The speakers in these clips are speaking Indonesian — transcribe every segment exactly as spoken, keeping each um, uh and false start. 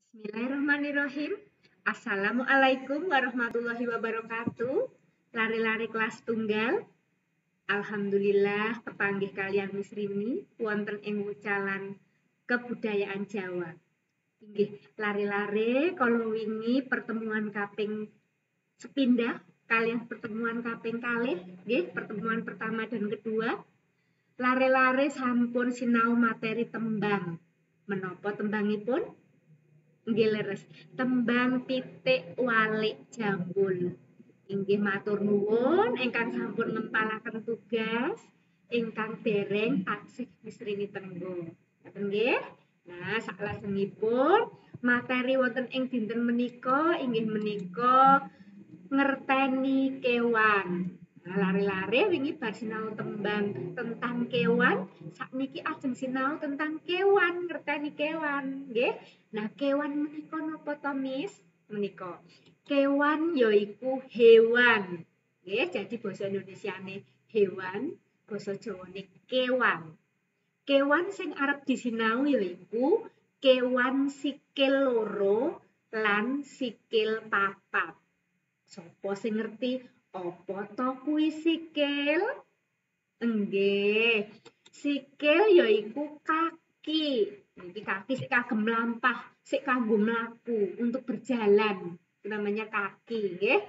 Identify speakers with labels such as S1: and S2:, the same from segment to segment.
S1: Bismillahirrahmanirrahim. Assalamualaikum warahmatullahi wabarakatuh. Lari-lari kelas tunggal. Alhamdulillah kepanggih kalian misrini wonten ing wucalan kebudayaan Jawa. Inggih, lari-lari kalau wingi pertemuan kaping sepindah kalian pertemuan kaping kalih, nggih, pertemuan pertama dan kedua. Lare-lare sampun sinau materi tembang. Menapa tembangipun? Inggih leres, tembang pitik walik jambul. Inggih matur nuwun ingkang sampun ngempalaken tugas, ingkang dereng taksih misrini tenggo. Ngoten nggih. Nah, saklajengipun materi wonten ing dinten menika inggih menika ngerteni kewan. Nah, lare-lare wingi bar sinau tembang tentang kewan, sakniki ajeng sinau tentang kewan, ngerteni kewan, nggih. Nah, kewan menika napa to, Miss? Menika. Kewan yaiku hewan. Nggih, jadi basa Indonesiane hewan, basa Jawane kewan. Kewan sing arep disinau yaiku kewan sikil loro lan sikil papat. Sopo sing ngerti apa to kuwi sikil? Nggih. Sikil yaiku kaki. Niki kaki sik kagem mlampah, sik kanggo mlaku untuk berjalan. Namanya kaki, nggih.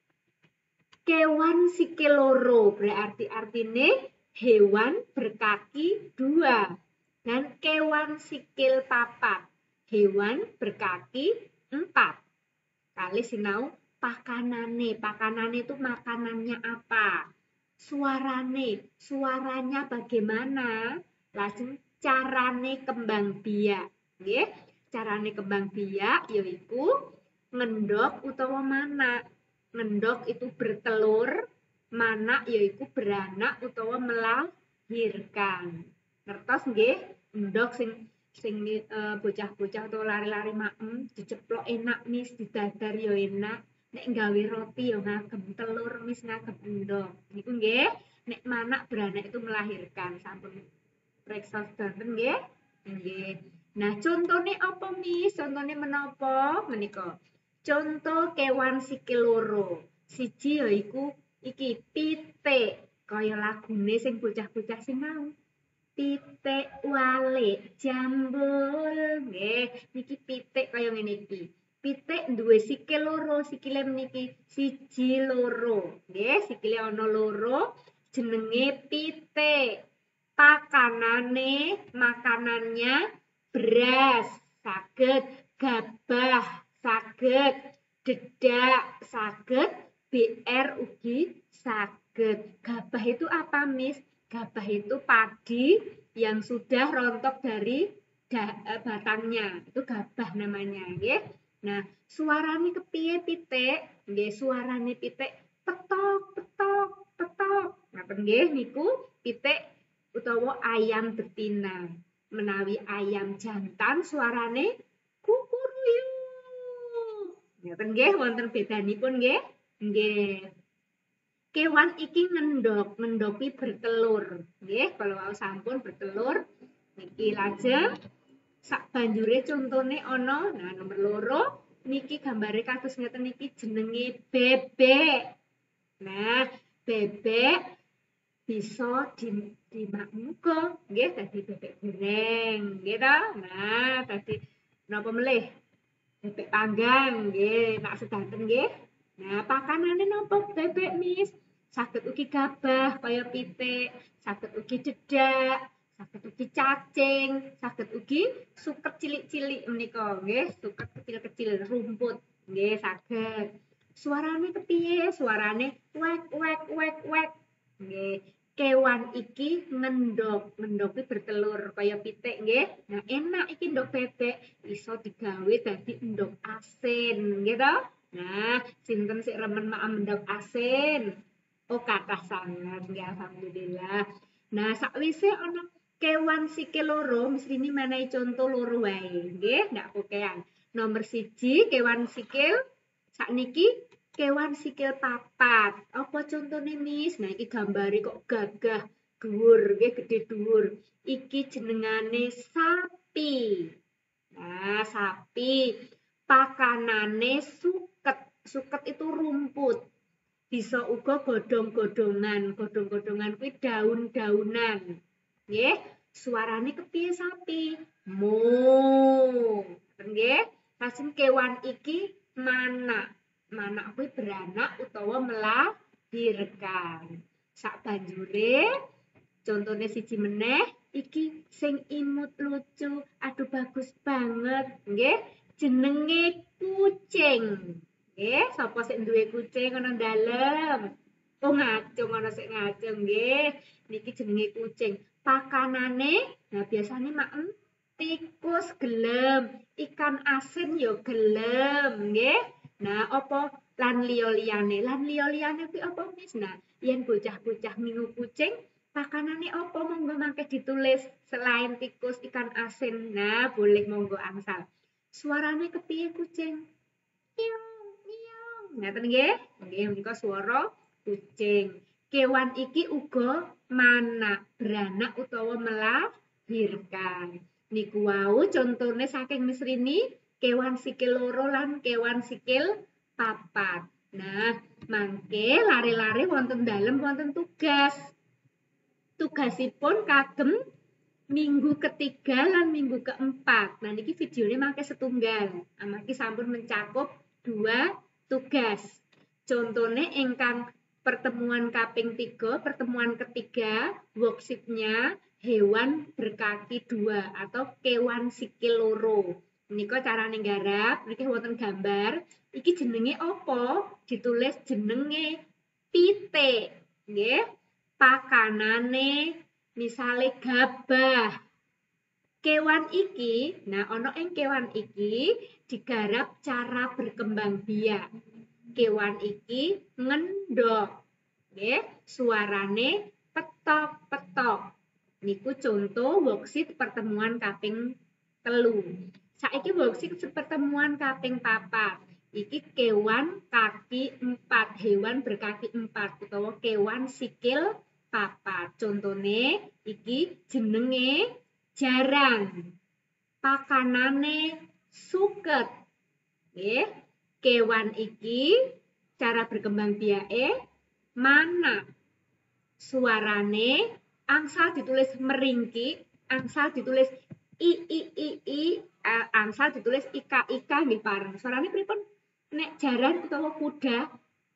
S1: Kewan sikil loro berarti artine hewan berkaki dua. Dan kewan sikil papat, hewan berkaki empat. Kali sinau pakanane. Pakanane itu makanannya apa? Suarane, suaranya bagaimana? Lajeng carane kembang biak. Nggih, carane kembang biak yaiku ngendok utawa manak. Ngendok itu bertelur, manak yaiku beranak utawa melahirkan. Ngertos nggih? Endok sing sing uh, bocah-bocah atau lari-lari maem diceplok enak Mis, didadar yo enak. Nek gawe roti yo ngagem telur Mis, ngagem endok. Niku nggih, nek manak beranak itu melahirkan. Sampun reksa sedanten nggih. Nggih. Nah, contone apa Mis? Contone menapa? Menika. Contoh kewan sikil loro. Siji yaiku iki pitik. Kaya lagune sing bocah-bocah sinau. Pitik walik jambul. Nggih, niki pitik kaya ngene iki. Pitik duwe sikil loro, sikile meniki siji loro. Nggih, sikile ana loro, jenenge pitik. Pakanane, makanannya beras, saged gabah, saged dedak, saged B R ugi saged. Gabah itu apa, Miss? Gabah itu padi yang sudah rontok dari batangnya. Itu gabah namanya, nggih. Nah, suarane kepiye pitik? Nggih, suarane pitik petok, petok, petok. Ngaten nggih niku pitik utawa ayam betina. Menawi ayam jantan suarane kukuruyu. Ngaten nggih wonten bedanipun nggih. Nggih. Kewan iki ngendok, ngendoki bertelur. Nggih, kalau wau sampun bertelur niki lajeng sak banjure contone ana, nah nomor loro niki gambare kados ngeten niki jenenge bebek. Nah, bebek bisa di dimakmuka, nggih dadi bebek goreng, nggih ta? Nah, dadi napa melih? Bebek panggang, nggih, nak sedanten nggih. Nah, pakanane napa bebek, Miss? Saged ugi gabah kaya pitik, saged ugi dedak, saged ugi cacing, saged ugi suket cilik-cilik menika, nggih, suket kecil-kecil rumput, nggih saged. Suarane kepiye? Suarane wek wek wek wek. Nggih, kewan iki ngendok, ngendok iki bertelur kaya pitik nggih. Nah, enak iki endok bebek iso digawe dadi endok asin, nggih to? Nah, sinten sik remen maem endok asin? Oh, kathah sanget, nggih alhamdulillah. Nah, sakwise ana kewan sikil loro, mestine menehi contoh loro wae, nggih, ndak pokean. Nomor siji kewan sikil sakniki kewan sikil papat. Apa contone, Miss? Nah, iki gambare kok gagah, dhuwur, nggih, gedhe dhuwur. Iki jenengane sapi. Nah, Nah, sapi. Pakanane suket. Suket itu rumput. Bisa uga godhong-godhongan. Godhong-godhongan kuwi daun-daunan. Nggih, suarane kepiye sapi? Mo. Nggih, lajeng kewan iki mana. Mana kuwi beranak utawa melahirkan. Sak banjure contone siji meneh iki sing imut lucu, aduh bagus banget, nggih. Jenenge kucing. Nggih, sapa sing duwe kucing ana dalem? Oh, ngacung ana sing ngacung nggih. Niki jenenge kucing. Pakanane, nah biasane maem tikus gelem, ikan asin ya gelem, nggih. Nah, apa lan liya-liyane? Lan liya-liyane kuwi apa, Miss? Nah, yen bocah-bocah ngingu kucing, pakanane apa monggo mangke ditulis selain tikus, ikan asin. Nah, boleh monggo angsal. Suarane kepiye kucing? Miau, miau. Ngaten nggih? Nggih, menika swara kucing. Kewan iki uga mana, beranak utawa melahirkan. Niku wau contone saking Miss Rini, kewan sikil loro lan kewan sikil papat. Nah, mangke lare-lare wonten dalem wonten tugas. Tugasipun kagem minggu ketiga lan minggu keempat. Nah, niki videonya mangke setunggal. Amargi sampun mencakup dua tugas. Contone ingkang pertemuan kaping tiga, pertemuan ketiga, worksheet-nya hewan berkaki dua atau kewan sikil loro. Menika carane nggarap, niki wonten gambar. Iki jenenge apa? Ditulis jenenge pitik. Nggih. Pakanane misale gabah. Kewan iki, nah ana ing kewan iki digarap cara berkembang biak. Kewan iki ngendhog. Nggih, suarane petok-petok. Niku contoh worksheet pertemuan kaping telu. Saiki worksheet pertemuan kaping papat. Iki kewan kaki empat, hewan berkaki empat utawa kewan sikil papat. Contone iki jenenge jarang. Pakanane suket. Nggih, kewan iki cara berkembang biake mana. Suarane angsal ditulis meringki, angsal ditulis i i i i, angsal ditulis ika ika nggih bareng. Suarane pripun? Nek jaran utawa kuda.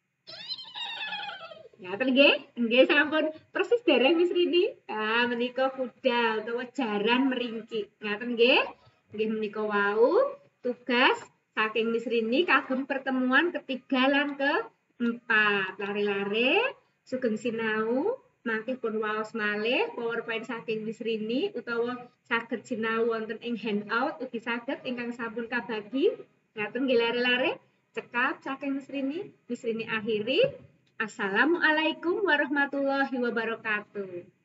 S1: Ngaten nggih? Nggih sampun persis dereng Miss Rini. Ah, menika kuda utawa jaran meringki. Ngaten nggih? Nggih menika wau tugas saking Miss Rini kagem pertemuan ketiga lan keempat. Lare-lare sugeng sinau mangke pun waos malih PowerPoint saking Miss Rini utawa saged sinau wonten ing handout ugi saged ingkang sampun kabagi. Ngaten nggih lare-lare cekap saking Miss Rini. Miss Rini akhiri. Assalamualaikum warahmatullahi wabarakatuh.